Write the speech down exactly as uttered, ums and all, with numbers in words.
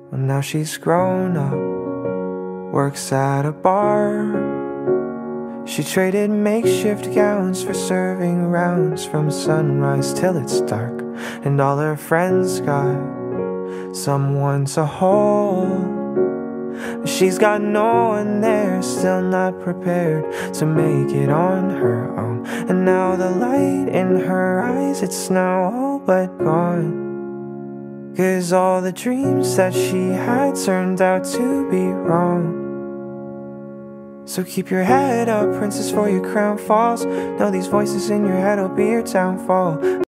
Well, now she's grown up, works at a bar. She traded makeshift gowns for serving rounds from sunrise till it's dark. And all her friends got someone to hold. She's got no one there, still not prepared to make it on her own. And now the light in her eyes, it's now all but gone. 'Cause all the dreams that she had turned out to be wrong. So keep your head up, princess, for your crown falls. Know these voices in your head will be your downfall.